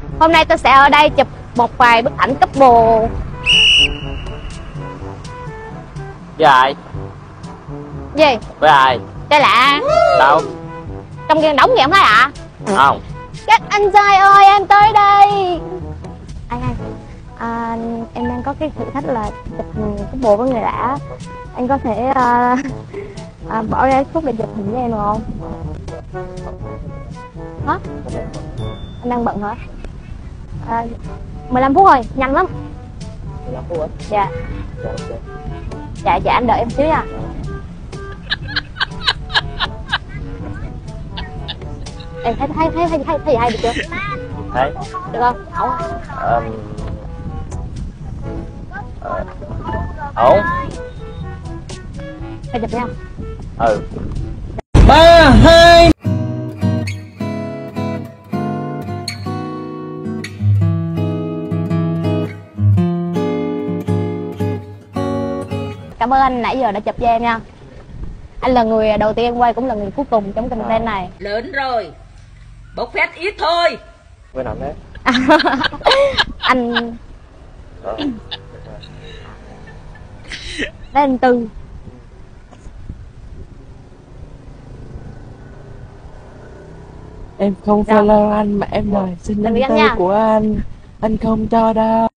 Hôm nay tôi sẽ ở đây chụp một vài bức ảnh couple. Với ai? Gì? Với ai? Đây lạ. Đâu? Trong kia đóng vậy không thấy ạ? Không. Các anh trai ơi, em tới đây. Anh, em đang có cái thử thách là chụp hình couple với người lạ. Anh có thể bỏ ra phút để chụp hình với em được không? Hả? Anh đang bận hả? 15 phút thôi, nhanh lắm. 15 phút hả? Dạ. Dạ, anh đợi em xíu nha. Em thấy hay được chưa? Thấy. Được không? Ổn. Ổn. Phải chụp nha. Ừ. 3, 2. Cảm ơn anh nãy giờ đã chụp cho em nha. Anh là người đầu tiên quay, cũng là người cuối cùng trong content này. Lớn rồi, bốc phét ít thôi. Với nào đấy? Anh đấy anh Tư. Em không follow anh mà em đòi xin Tạm biệt anh number nha. của anh không cho đâu.